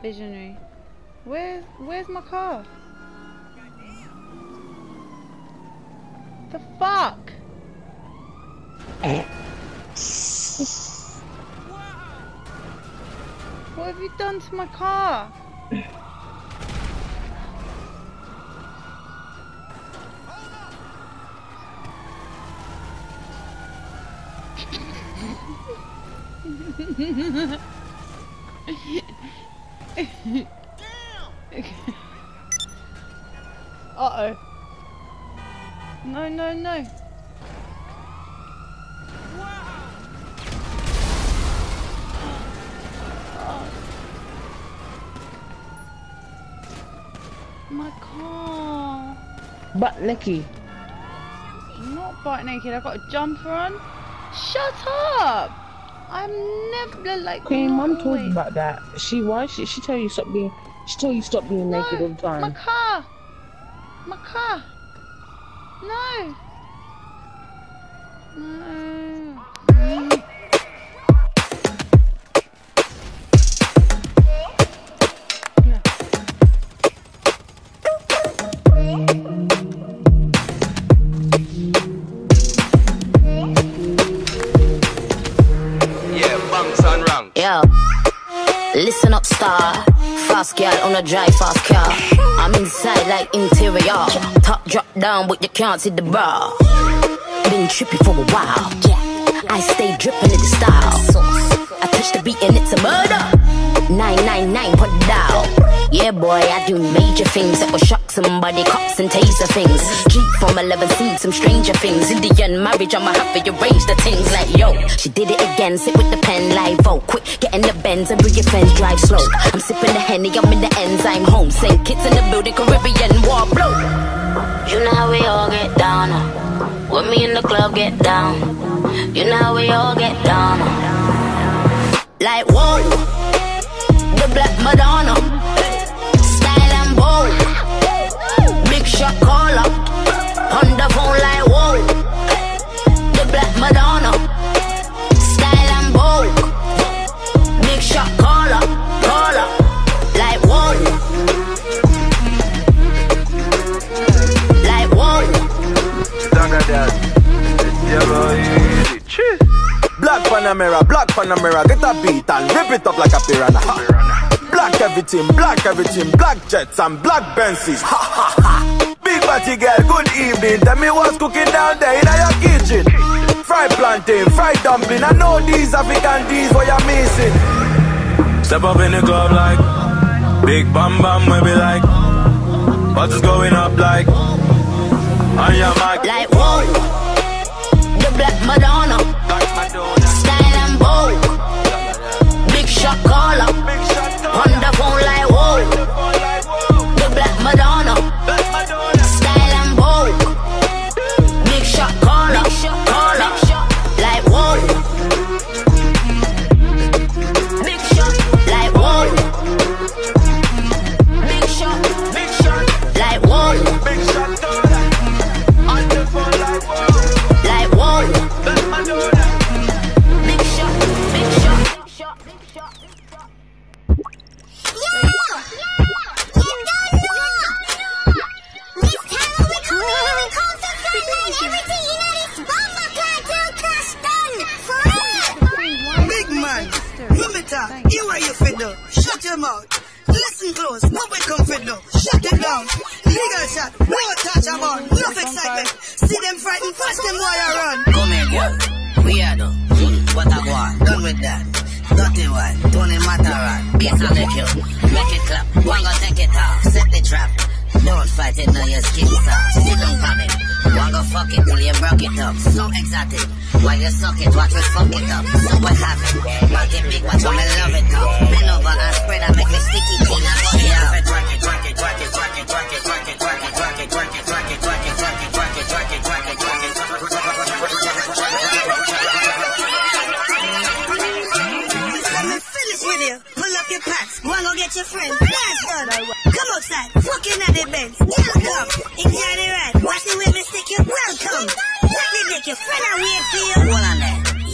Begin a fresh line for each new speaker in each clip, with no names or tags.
Visionary. Where's my car? The fuck? What have you done to my car? Uh-oh. No, no, no. My car.
Butt naked.
Not butt naked. I've got a jumper on. Shut up! I'm never like.
Queen, Mum told you about that. She told you stop being. She told you stop being naked all the time.
My car. My car. No. No.
Yo, listen up, star. Fast girl on a drive fast car. I'm inside like interior. Top drop down, but you can't see the bra. Been trippy for a while. I stay dripping in the style. I touch the beat and it's a murder. 999 put it down. Yeah boy, I do major things that will shock somebody, cops and taser things. Jeep from 11, seen some stranger things. Indian marriage, I'ma have to arrange the things. Like yo, she did it again, sit with the pen like oh, quick, get in the Benz and bring your friends, drive slow. I'm sipping the Henny, I'm in the ends, I'm home. Same kids in the building, Caribbean war blow. You know how we all get down. With me in the club, get down. You know how we all get down. Like whoa, the Black Madonna, style and bold, big shot caller, on the phone like whoa, the Black Madonna, style and bold, big shot caller, like whoa, like whoa.
Black Panamera, get a beat and rip it up like a piranha. Black everything, black jets and black Benzes. Ha ha ha. Big body girl, good evening. Tell me what's cooking down there in your kitchen. Fried plantain, fried dumpling. I know these African D's what you're missing. Step up in the club like big bam bam, we be like, what is going up like? On your mic,
like whoa, the Black Madonna, style and bold, big shot caller, on the phone like whoa, the Black Madonna, style and bold, big shot caller, like whoa, big shot, like whoa, big shot, like whoa, big shot, on the phone like whoa, like whoa, big shot, big shot, big shot.
Big man, Rumita, you are your fiddle. Shut your mouth. Listen close, what we come fiddle. Shut it down. Legal shot, no touch about. Enough excitement. See them frightened, fast them while you run.
Come here, girl. We are done. What I want, done with that. Dirty one, Tony Mataran. Bass on the cue. Make it clap. One go take it off. Set the trap. Don't fight it, now your skin soft. Sit down, coming. One go fuck it till you broke it up. So exotic. While you suck it, watch me fuck it up. So what happened? Make it big, watch me love it up. Bend over and spread and make me sticky clean and fuck it up. Twerk it, twerk it, twerk it, twerk it, twerk it, twerk it, twerk it, twerk it, twerk it, twerk it, twerk it, twerk it, twerk it, twerk it, twerk it, twerk it,
Finish with you. Pull up your pants. One go get your friend. That's done. Come outside. Fucking at the bench. Girl, come. If you're the right, watch the way me stick you. Welcome. Let me make your friend and wait for you.
Hold on there.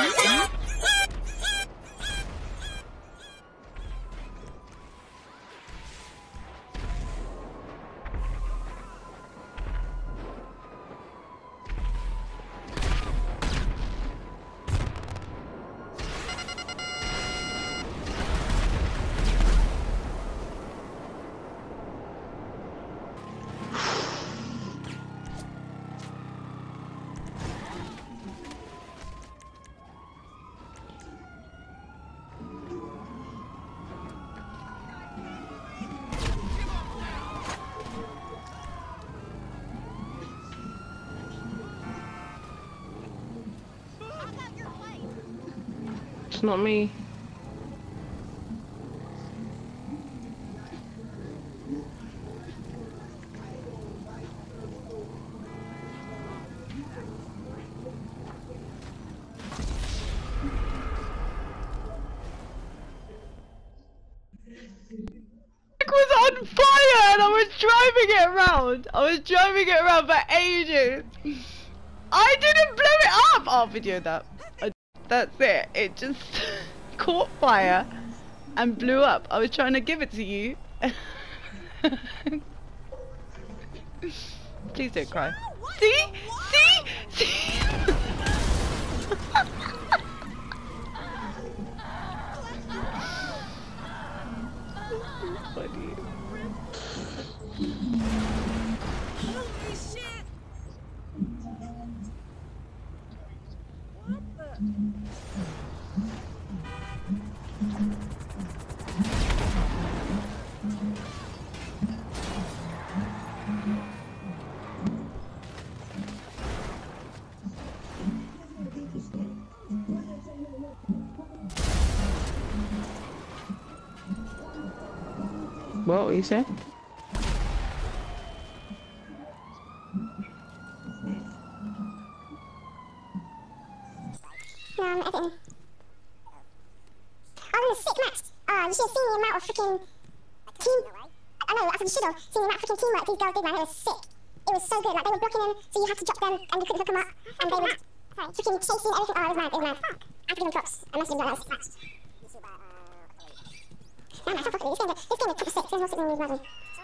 It's not me.
Was on fire and I was driving it around. I was driving it around for ages. I didn't blow it up. I'll video that. That's it. It just caught fire and blew up. I was trying to give it to you. Please don't cry. See? See? See? Funny.
Holy shit! What the?
What you say?
Oh, this is sick match. You should have seen the amount of freaking team. I know, you should have seen the amount of freaking teamwork these girls did, man. It was sick. It was so good. Like, they were blocking them, so you had to drop them, and you couldn't hook them up. And they were freaking chasing everything. Oh, it was mad. It was mad. I have to give them props. I must have been like, that was a sick match. No, man, stop fucking with me. This game is proper sick. There's no sick in these, imagine.